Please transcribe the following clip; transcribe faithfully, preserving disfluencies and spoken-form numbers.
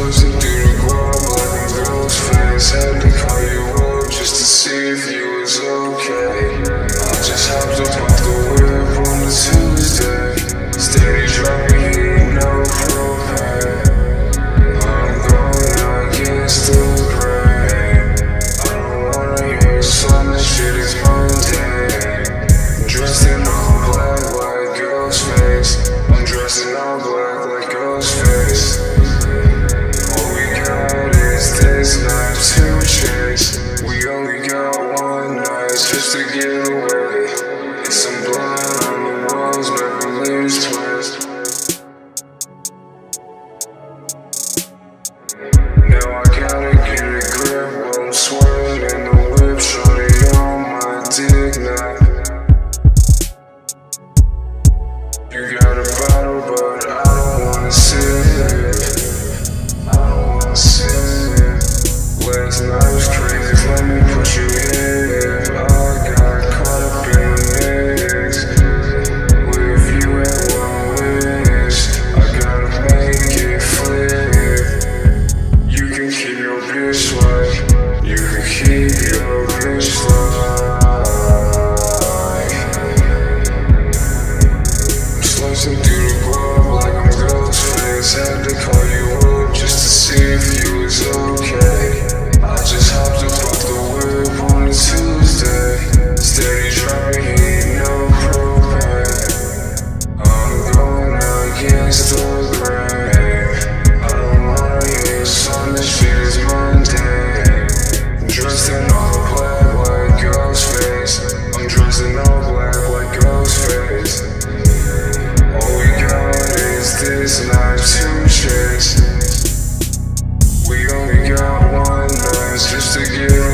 slicin through the gaup like I'm ghostface. Had to call you up just to see if you was okay. I just hopped up off the whip on a Tuesday. Steady droppin heat, no propane. I'm going against the grain. I don't wanna hear some of shit is mundane. Dressed in all black like ghostface. I'm dressed in all black like ghostface. All we got is this night to chase. We only got one night just to get away. It's some blood on the walls, never leave this place. Now I gotta get a grip while I'm swervin in the whip. Shawty on my dick now. You got a bottle, but I don't wanna sip. I don't wanna sip. Last night was crazy, let me put you in. I got caught up in the mix. With you at one wish, I gotta make it flip. You can keep your bitch like, you can keep your bitch like. I'm slicin through the gaup like I'm ghostface. Had to call you up just to see if you was okay. I just hopped up off the whip on a Tuesday. Steady droppin heat, no propane. I'm going against the grain. I don't wanna hear some of this shit is mundane. Dressed in all black like ghostface. I'm dressed in all black like ghostface. All we got is this night to chase. We only got one night just to get